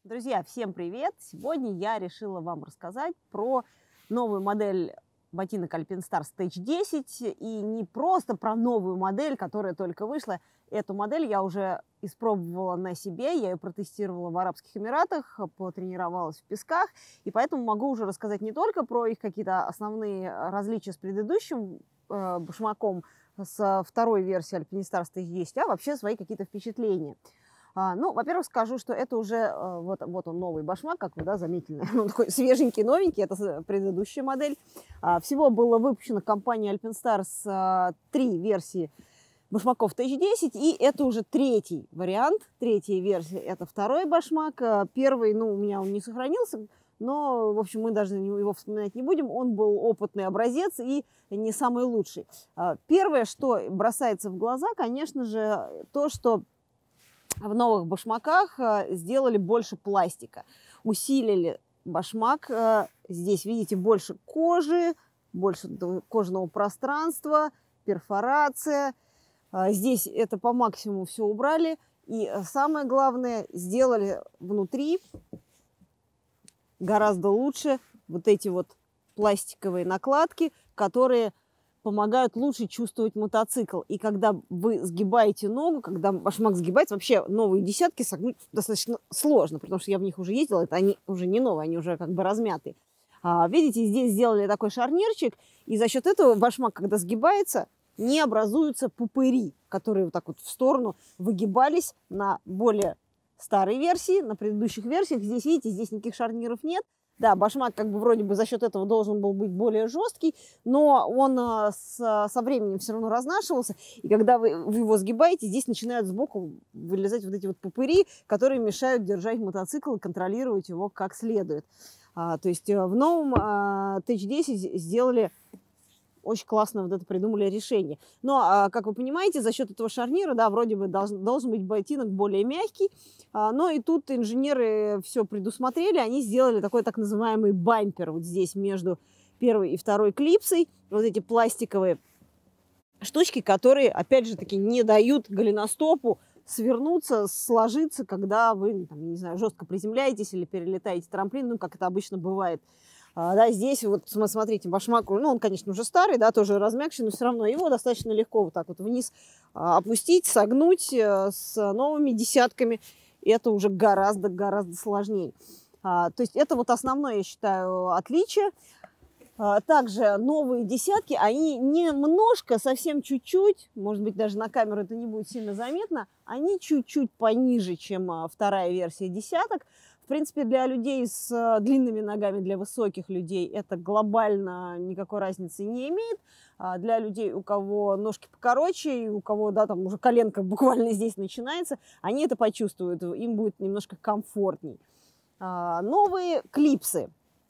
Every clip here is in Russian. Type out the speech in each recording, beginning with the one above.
Друзья, всем привет! Сегодня я решила вам рассказать про новую модель ботинок Alpinstar Stage 10. И не просто про новую модель, которая только вышла. Эту модель я уже испробовала на себе, я ее протестировала в Арабских Эмиратах, потренировалась в песках. И поэтому могу уже рассказать не только про их какие-то основные различия с предыдущим башмаком, с второй версии Alpinistar Stage 10, а вообще свои какие-то впечатления. Ну, во-первых, скажу, что это уже вот он новый башмак, как вы заметили, он такой свеженький, новенький, это предыдущая модель. Всего было выпущено компанией Alpinstar с 3 версии башмаков TH10, и это уже третий вариант, третья версия, это второй башмак. Первый, ну, у меня он не сохранился, но, в общем, мы даже его вспоминать не будем, он был опытный образец и не самый лучший. Первое, что бросается в глаза, конечно же, то, что в новых башмаках сделали больше пластика, усилили башмак. Здесь, видите, больше кожи, больше кожаного пространства, перфорация. Здесь это по максимуму все убрали. И самое главное, сделали внутри гораздо лучше вот эти вот пластиковые накладки, которые помогают лучше чувствовать мотоцикл. И когда вы сгибаете ногу, когда башмак сгибается, вообще новые десятки согнуть достаточно сложно, потому что я в них уже ездила, это они уже не новые, они уже как бы размятые. Видите, здесь сделали такой шарнирчик, и за счет этого башмак, когда сгибается, не образуются пупыри, которые вот так вот в сторону выгибались на более старой версии, на предыдущих версиях. Здесь, видите, здесь никаких шарниров нет. Да, башмак как бы вроде бы за счет этого должен был быть более жесткий, но он со временем все равно разнашивался. И когда вы его сгибаете, здесь начинают сбоку вылезать вот эти вот пупыри, которые мешают держать мотоцикл и контролировать его как следует. То есть в новом TH10 сделали очень классно вот это придумали решение. Но, как вы понимаете, за счет этого шарнира, да, вроде бы должен быть ботинок более мягкий, но и тут инженеры все предусмотрели, они сделали такой так называемый бампер вот здесь между первой и второй клипсой, вот эти пластиковые штучки, которые, опять же таки, не дают голеностопу свернуться, сложиться, когда вы, там, не знаю, жестко приземляетесь или перелетаете трамплин, ну, как это обычно бывает. Да, здесь вот, смотрите, башмак, ну, он, конечно, уже старый, да, тоже размягший, но все равно его достаточно легко вот так вот вниз опустить, согнуть с новыми десятками. Это уже гораздо сложнее. То есть это вот основное, я считаю, отличие. Также новые десятки, они немножко, совсем чуть-чуть, может быть, даже на камеру это не будет сильно заметно, они чуть-чуть пониже, чем вторая версия десяток. В принципе, для людей с длинными ногами, для высоких людей это глобально никакой разницы не имеет. Для людей, у кого ножки покороче, и у кого, да, там уже коленка буквально здесь начинается, они это почувствуют, им будет немножко комфортней. Новые клипсы.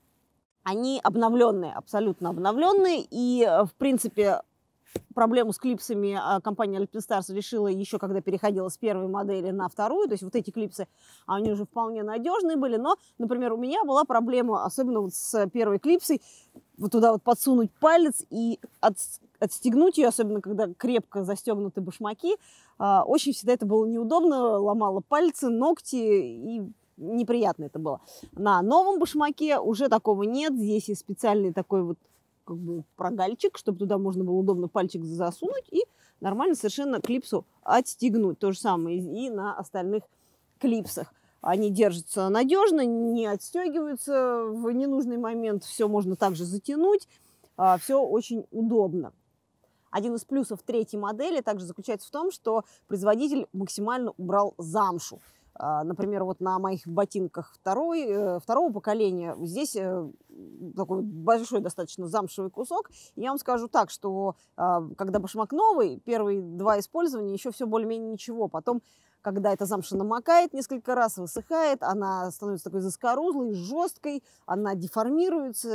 Они обновленные, абсолютно обновленные. И, в принципе, проблему с клипсами компания Alpinstar решила еще, когда переходила с первой модели на вторую. То есть вот эти клипсы, они уже вполне надежные были. Но, например, у меня была проблема, особенно вот с первой клипсой, вот туда вот подсунуть палец и отстегнуть ее, особенно когда крепко застегнуты башмаки. Очень всегда это было неудобно, ломало пальцы, ногти и неприятно это было. На новом башмаке уже такого нет. Здесь есть специальный такой вот как бы прогальчик, чтобы туда можно было удобно пальчик засунуть и нормально совершенно клипсу отстегнуть. То же самое и на остальных клипсах. Они держатся надежно, не отстегиваются в ненужный момент. Все можно также затянуть. Все очень удобно. Один из плюсов третьей модели также заключается в том, что производитель максимально убрал замшу. Например, вот на моих ботинках второго поколения здесь такой большой достаточно замшевый кусок. И я вам скажу так, что когда башмак новый, первые 2 использования еще все более-менее ничего. Потом, когда эта замша намокает несколько раз, высыхает, она становится такой заскорузлой, жесткой, она деформируется,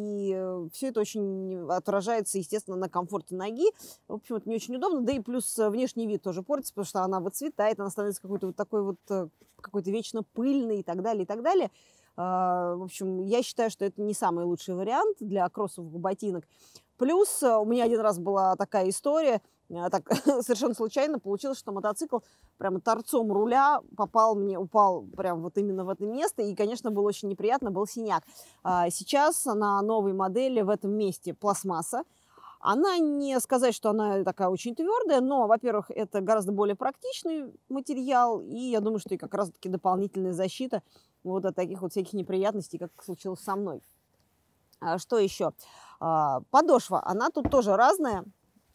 и все это очень отражается, естественно, на комфорте ноги. В общем, это не очень удобно, да и плюс внешний вид тоже портится, потому что она выцветает, она становится какой-то вот такой вот, какой-то вечно пыльный и так далее, и так далее. В общем, я считаю, что это не самый лучший вариант для кроссовых ботинок. Плюс у меня один раз была такая история, так совершенно случайно получилось, что мотоцикл прямо торцом руля упал прямо вот именно в это место, и, конечно, было очень неприятно, был синяк. Сейчас на новой модели в этом месте пластмасса. Она, не сказать, что она такая очень твердая, но, во-первых, это гораздо более практичный материал, и я думаю, что и как раз-таки дополнительная защита вот от таких вот всяких неприятностей, как случилось со мной. Что еще? Подошва, она тут тоже разная.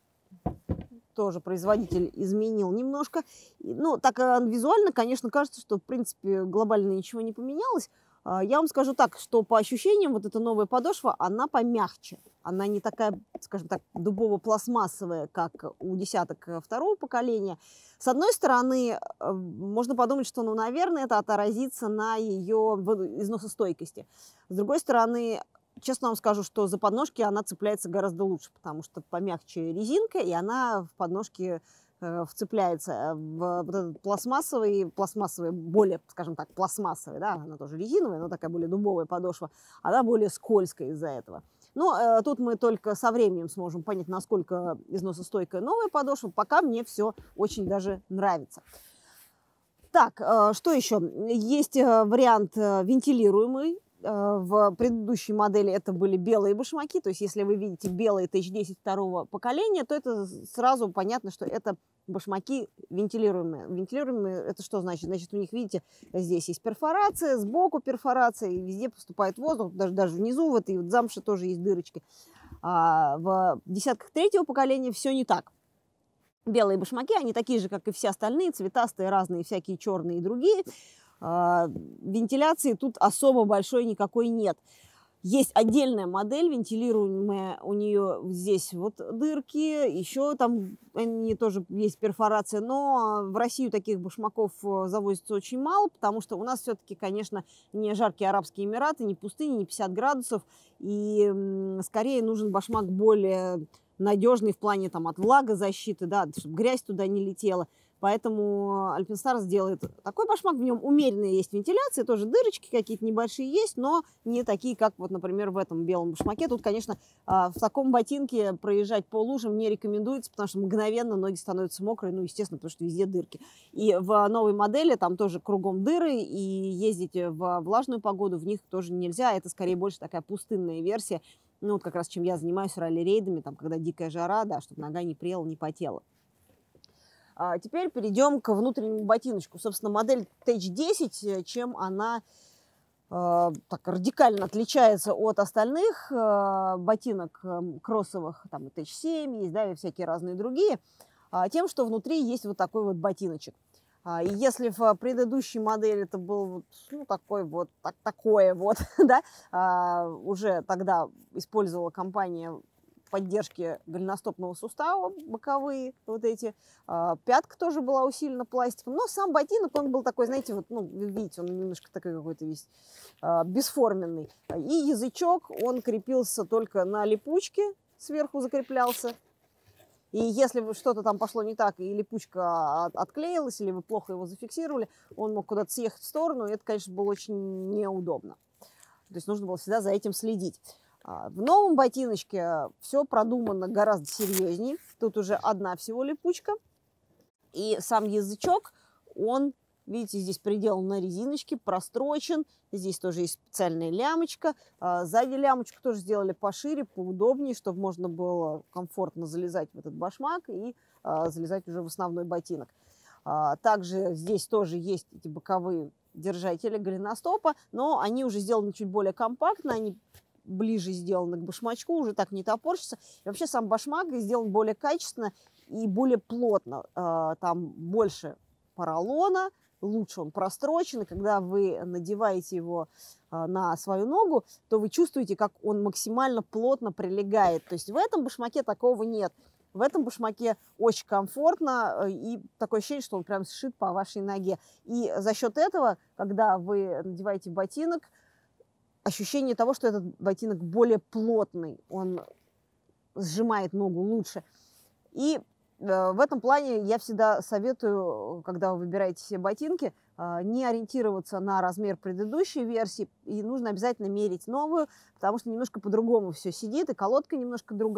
Тоже производитель изменил немножко. Ну, так визуально, конечно, кажется, что, в принципе, глобально ничего не поменялось. Я вам скажу так, что по ощущениям вот эта новая подошва, она помягче. Она не такая, скажем так, дубово-пластмассовая, как у десяток второго поколения. С одной стороны, можно подумать, что, ну, наверное, это отразится на ее износостойкости. С другой стороны, честно вам скажу, что за подножки она цепляется гораздо лучше, потому что помягче резинка, и она в подножке вцепляется в вот этот пластмассовый, более, скажем так, пластмассовый, да, она тоже резиновая, но такая более дубовая подошва, она более скользкая из-за этого. Но тут мы только со временем сможем понять, насколько износостойкая новая подошва. Пока мне все очень даже нравится. Так, что еще? Есть вариант вентилируемый. В предыдущей модели это были белые башмаки, то есть если вы видите белые TH10 второго поколения, то это сразу понятно, что это башмаки вентилируемые. Вентилируемые это что значит? Значит, у них, видите, здесь есть перфорация, сбоку перфорация, и везде поступает воздух, даже внизу в этой вот замше тоже есть дырочки. В десятках третьего поколения все не так. Белые башмаки, они такие же, как и все остальные, цветастые, разные, всякие черные и другие. Вентиляции тут особо большой никакой нет. Есть отдельная модель, вентилируемая, у нее здесь вот дырки, еще там они тоже есть перфорация, но в Россию таких башмаков завозится очень мало, потому что у нас все-таки, конечно, не жаркие Арабские Эмираты, не пустыни, не 50 градусов, и скорее нужен башмак более надежный в плане там, от влагозащиты, да, чтобы грязь туда не летела. Поэтому Alpinestars делает такой башмак, в нем умеренная есть вентиляция, тоже дырочки какие-то небольшие есть, но не такие, как вот, например, в этом белом башмаке. Тут, конечно, в таком ботинке проезжать по лужам не рекомендуется, потому что мгновенно ноги становятся мокрые, ну, естественно, потому что везде дырки. И в новой модели там тоже кругом дыры, и ездить в влажную погоду в них тоже нельзя. Это скорее больше такая пустынная версия, ну, вот как раз чем я занимаюсь ралли-рейдами, там, когда дикая жара, да, чтобы нога не прела, не потела. Теперь перейдем к внутреннему ботиночку. Собственно, модель TH10, чем она так радикально отличается от остальных ботинок кроссовых, там и TH7 есть, да, и всякие разные другие, тем, что внутри есть вот такой вот ботиночек. И если в предыдущей модели это был ну, такое вот, да, уже тогда использовала компания поддержки голеностопного сустава, боковые вот эти. Пятка тоже была усилена пластиком, но сам ботинок, он был такой, знаете, вот, ну, видите, он немножко такой какой-то весь бесформенный. И язычок, он крепился только на липучке, сверху закреплялся. И если что-то там пошло не так, и липучка отклеилась, или вы плохо его зафиксировали, он мог куда-то съехать в сторону, и это, конечно, было очень неудобно. То есть нужно было всегда за этим следить. В новом ботиночке все продумано гораздо серьезнее. Тут уже одна всего липучка. И сам язычок, он, видите, здесь приделан на резиночке, прострочен. Здесь тоже есть специальная лямочка. Сзади лямочку тоже сделали пошире, поудобнее, чтобы можно было комфортно залезать в этот башмак и залезать уже в основной ботинок. Также здесь тоже есть эти боковые держатели голеностопа, но они уже сделаны чуть более компактно, они ближе сделаны к башмачку, уже так не топорщится. И вообще сам башмак сделан более качественно и более плотно. Там больше поролона, лучше он прострочен. И когда вы надеваете его на свою ногу, то вы чувствуете, как он максимально плотно прилегает. То есть в этом башмаке такого нет. В этом башмаке очень комфортно и такое ощущение, что он прям сшит по вашей ноге. И за счет этого, когда вы надеваете ботинок, ощущение того, что этот ботинок более плотный, он сжимает ногу лучше. И в этом плане я всегда советую, когда вы выбираете себе ботинки, не ориентироваться на размер предыдущей версии, и нужно обязательно мерить новую, потому что немножко по-другому все сидит, и колодка немножко другая.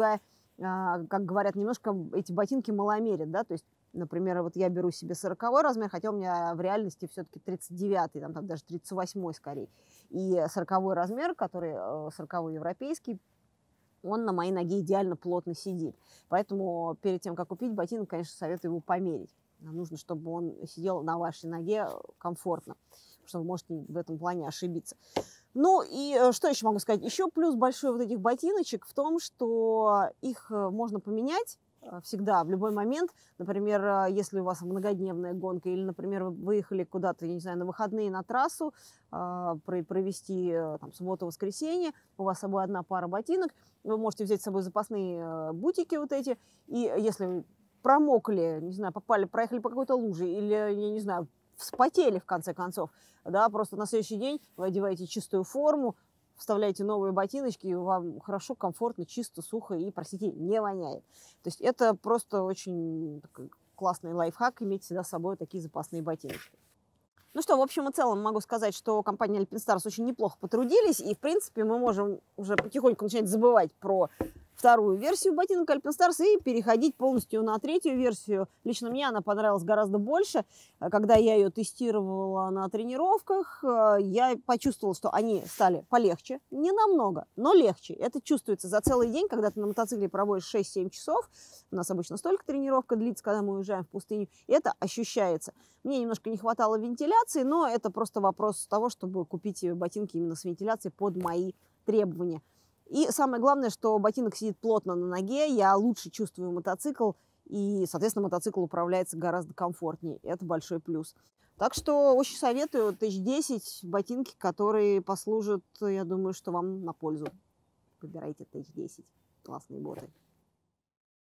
как говорят, немножко эти ботинки маломерят, да, то есть, например, вот я беру себе 40-й размер, хотя у меня в реальности все-таки 39-й, там даже 38-й скорее. И 40-й размер, который 40-й европейский, он на моей ноге идеально плотно сидит. Поэтому перед тем, как купить ботинок, конечно, советую его померить. Нужно, чтобы он сидел на вашей ноге комфортно, потому что вы можете в этом плане ошибиться. Ну и что еще могу сказать? Еще плюс большой вот этих ботиночек в том, что их можно поменять всегда, в любой момент. Например, если у вас многодневная гонка или, например, вы выехали куда-то, я не знаю, на выходные на трассу, провести там субботу-воскресенье, у вас с собой одна пара ботинок, вы можете взять с собой запасные бутики вот эти, и если вы промокли, не знаю, проехали по какой-то луже или, я не знаю, вспотели в конце концов, да, просто на следующий день вы одеваете чистую форму, вставляете новые ботиночки, и вам хорошо, комфортно, чисто, сухо и, простите, не воняет. То есть это просто очень такой классный лайфхак, иметь всегда с собой такие запасные ботиночки. Ну что, в общем и целом могу сказать, что компания Alpinestars очень неплохо потрудились, и, в принципе, мы можем уже потихоньку начинать забывать про вторую версию ботинок Alpinestars и переходить полностью на третью версию. Лично мне она понравилась гораздо больше. Когда я ее тестировала на тренировках, я почувствовала, что они стали полегче. Не намного, но легче. Это чувствуется за целый день, когда ты на мотоцикле проводишь 6-7 часов. У нас обычно столько тренировка длится, когда мы уезжаем в пустыню. И это ощущается. Мне немножко не хватало вентиляции, но это просто вопрос того, чтобы купить ботинки именно с вентиляцией под мои требования. И самое главное, что ботинок сидит плотно на ноге, я лучше чувствую мотоцикл, и, соответственно, мотоцикл управляется гораздо комфортнее. Это большой плюс. Так что очень советую TH10, ботинки, которые послужат, я думаю, что вам на пользу. Выбирайте TH10. Классные боты.